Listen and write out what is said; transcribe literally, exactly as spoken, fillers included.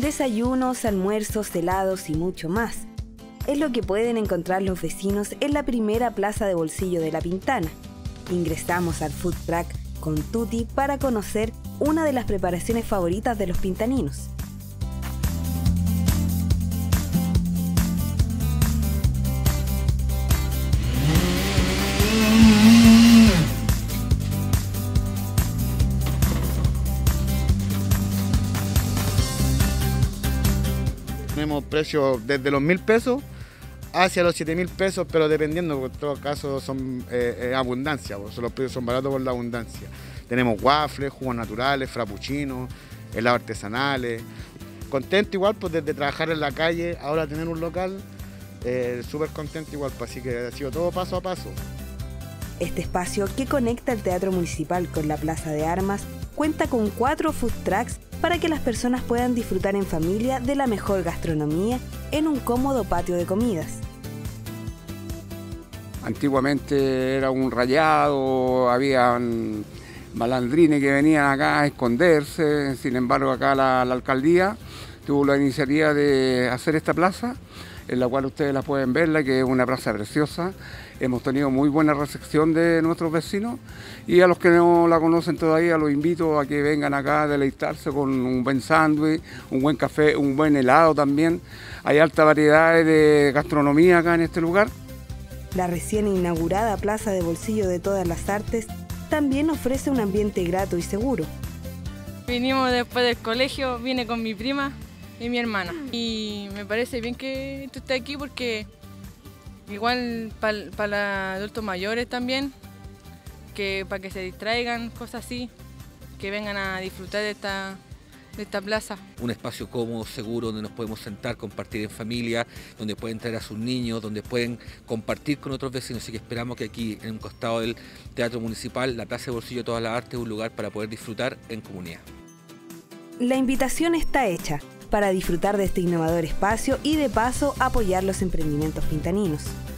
Desayunos, almuerzos, helados y mucho más. Es lo que pueden encontrar los vecinos en la primera plaza de bolsillo de La Pintana. Ingresamos al food truck con Tuti para conocer una de las preparaciones favoritas de los pintaninos. Tenemos precios desde los mil pesos hacia los siete mil pesos, pero dependiendo, porque en todo caso son eh, eh, abundancia, pues, los precios son baratos por la abundancia. Tenemos waffles, jugos naturales, frappuccinos, helados artesanales. Contento igual pues desde trabajar en la calle, ahora tener un local, eh, súper contento igual, pues, así que ha sido todo paso a paso. Este espacio que conecta el Teatro Municipal con la Plaza de Armas cuenta con cuatro food trucks para que las personas puedan disfrutar en familia de la mejor gastronomía en un cómodo patio de comidas. Antiguamente era un rayado, habían malandrines que venían acá a esconderse, sin embargo acá la, la alcaldía tuvo la iniciativa de hacer esta plaza, en la cual ustedes la pueden verla, que es una plaza preciosa. Hemos tenido muy buena recepción de nuestros vecinos y a los que no la conocen todavía los invito a que vengan acá a deleitarse con un buen sándwich, un buen café, un buen helado también. Hay alta variedad de gastronomía acá en este lugar. La recién inaugurada Plaza de Bolsillo de Todas las Artes también ofrece un ambiente grato y seguro. Vinimos después del colegio, vine con mi prima y mi hermana. Y me parece bien que tú estés aquí porque igual para pa los adultos mayores también, que para que se distraigan, cosas así, que vengan a disfrutar de esta, de esta plaza. Un espacio cómodo, seguro, donde nos podemos sentar, compartir en familia, donde pueden traer a sus niños, donde pueden compartir con otros vecinos. Así que esperamos que aquí, en un costado del Teatro Municipal, la Plaza de Bolsillo de Todas las Artes es un lugar para poder disfrutar en comunidad. La invitación está hecha para disfrutar de este innovador espacio y de paso apoyar los emprendimientos pintaninos.